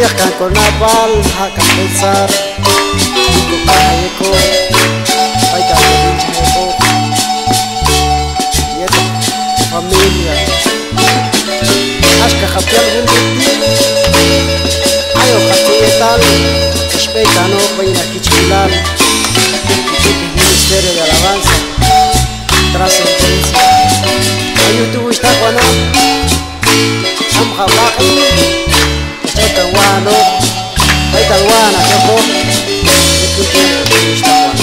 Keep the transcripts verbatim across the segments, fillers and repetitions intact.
akan konapal akan besar iko kahayeko ay dalawin chayeko yeta familia ashka khatial hunduti ayo khatiyetal especano peina kichilal Ministerio de Alabanza Trascendencia YouTube está cuando am khabaqi está wano está wana hapo YouTube está cuando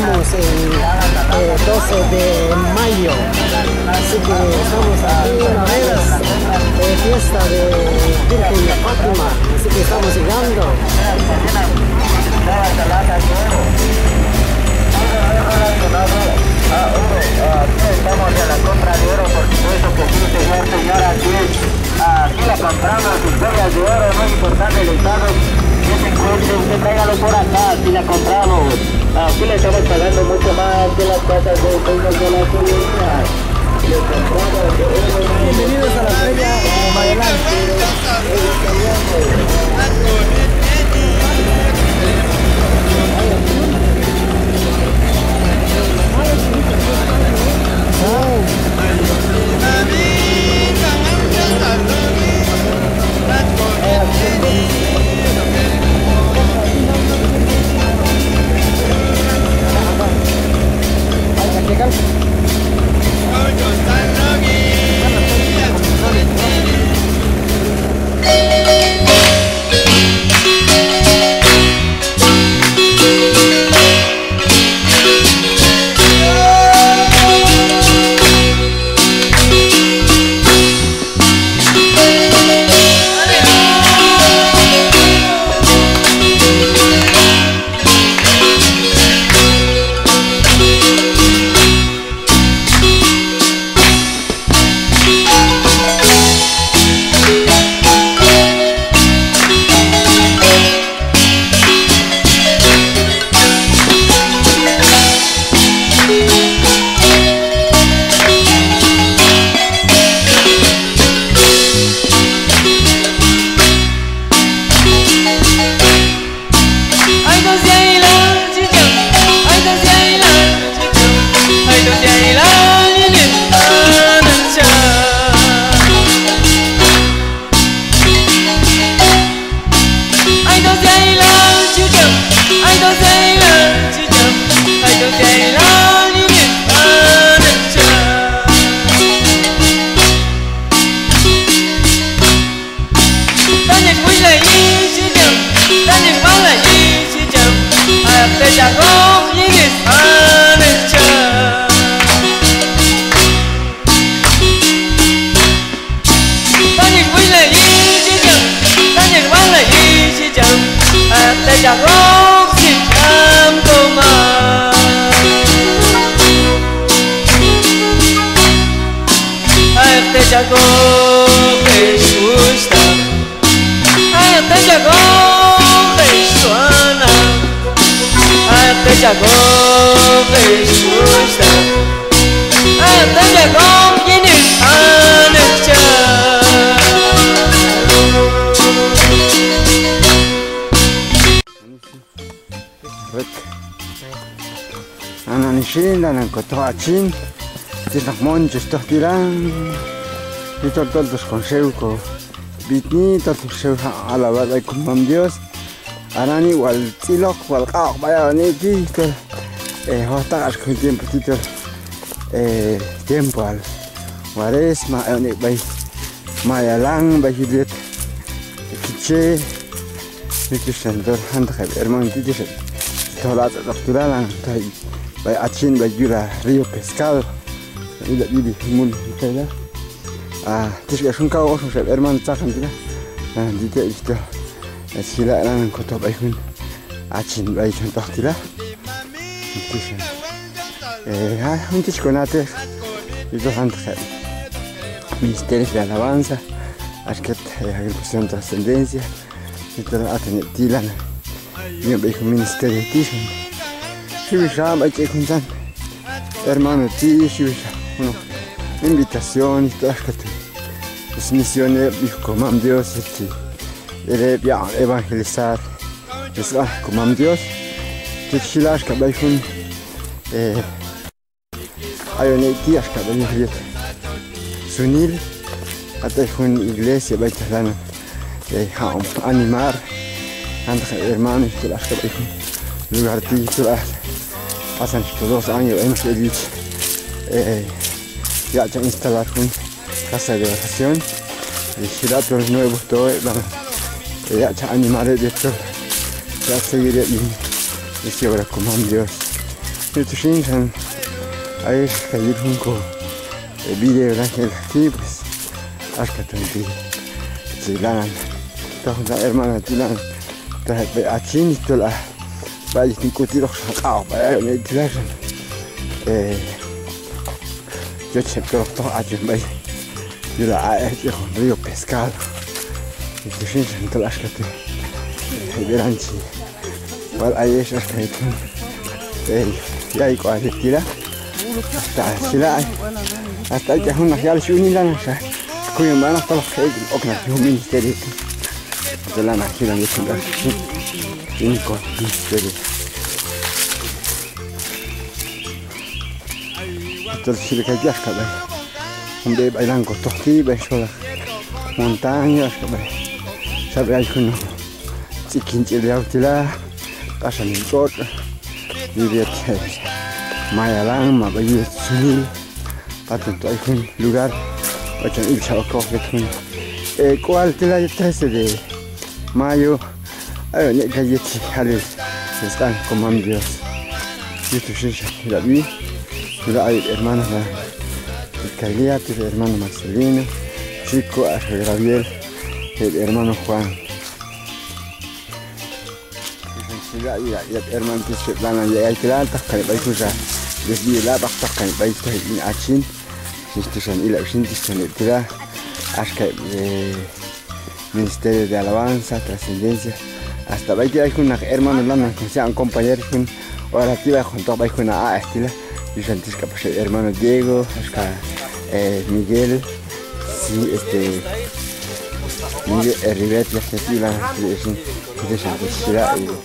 estamos en eh, doce de mayo, así que estamos aquí una vez de fiesta de Virgen de Fátima, así que estamos llegando. Estamos en la compra de oro, por supuesto que sí, señor, señora, aquí, aquí la compramos, sus joyas de oro, muy importante el estado que se encuentre, usted tráigalo por acá, aquí la compramos, aquí le estamos pagando mucho más que las cosas de pesos de la comunidad. Bienvenidos a la feria de Magellan. Anan koto achin, tinak monjes toh tilang, itu todos consejo ko, bitni todos consejo alabat ay kumam Dios, anani wal tilok wal kaok baya ni ki, eh hota as kun tiempo tito, eh tiempo al, wares ma ay bay, mayalang bay hidet, kiche, itu sendor handak hermano tito, tolat doktora lang tay. Bay achin bay yura río pescado ida bibi mun kaya ah tisga sun kawo so sel hermano takan tira ah dite isto sila nan koto bay hun achin bay chon tira tisha eh ah un tisco nate ido hand khay ministerio de alabanza asket agrupación trascendencia ito atene tilan yo bay hun ministerio tisha Shibisha, hay que juntar, hermano, ti, Shibisha, bueno, invitación y todas las misiones, como Dios, el evangelizar, es como Dios, que chilas que hay un, hay una tía que hay un sunil, hasta una iglesia, hay que animar, hermanos, que las que hay un lugar título. Hace dos años hemos hecho eh, ya se instalar una casa de oración y si da todo nuevo todo ya se animaré de todo ya seguiré y si ahora como Dios Esto shinsan. Ahí es que hay un video de aquel aquí, pues. Hasta que Tilan. Toda hermana Tilan. Toda Achin y toda. Vaya sin cutiros sacado para el Tilan. Eh. Yo chequeo todo Achin, vaya. Yo la he hecho con río pescado. Esto shinsan todas las que te verán si. Igual hay esas que hay. Ya hay cosas de tira. Hasta sila hasta que una real unidad sa kuya mana hasta los que o que no ministerio de la nación de Chile único ministerio entonces si le cae ya cabe un de bailan con tosti beso montañas cabe sabe hay uno chiquín chile autila casa ni tot vive Mayalang, Mabayu, Sunil, atento hay un lugar, ocho mil chavos que un, eh, cuál te la trece de mayo, hay una calle chicales, están como Dios, y esto es la vi, la hay hermanos la Calia, el hermano Marcelino, Chico, Gabriel, el hermano Juan. Ya ya ya hermano que se van a llegar que la taca de baikuza desde la baja taca de baikuza en Achin esto son y la gente son el tira hasta el ministerio de alabanza trascendencia hasta baikuza hay una hermano lana que sean compañeros con orativa junto a baikuza a estila y antes que pues hermano Diego hasta Miguel sí este Miguel Rivet la que la de Santa y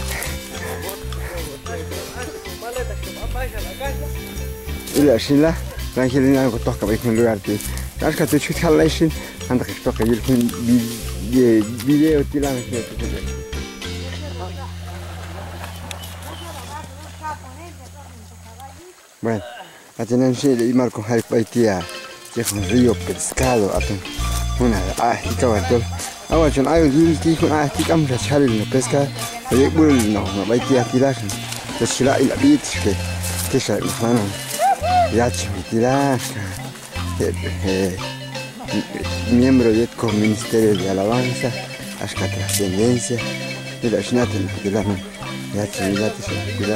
إلا شيء لا كان أنا كنت أحكي بيكون لوارتي عارف كنت شو تخليشين عندك تحكي يلكون بي فيديو تلاقي كده bueno atención el imar con hay paitía que con río pescado atun una ah y caballo ahora yo hay un día con ah que cambia chale no pesca oye bueno no no paitía tirar se chila y la bit que que se mano ya chitira miembro del ministerio de alabanza hasta trascendencia de la chinata de la ya chitira chitira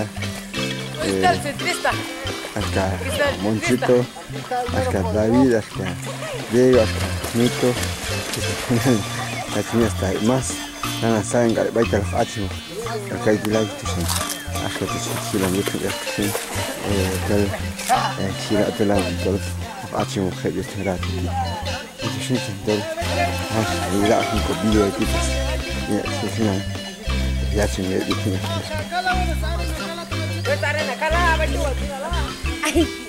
hasta Monchito hasta David hasta Diego hasta Nito la china está más la saben que va a estar fácil acá hay la hasta que se la mete ya que tal كثير أطلع بالضرب أعطي مخيب يستهرات إذا شنو تنتظر هاش لا أكون كبيرة كيف يا شوفنا يا شنو يا كذا